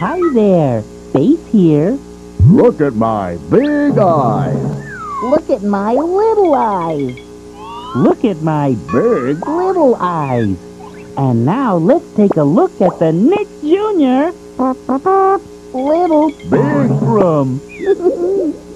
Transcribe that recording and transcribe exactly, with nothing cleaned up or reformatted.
Hi there, Space here. Look at my big eyes. Look at my little eyes. Look at my Big? little eyes. And now let's take a look at the Nick Junior Little Big? room.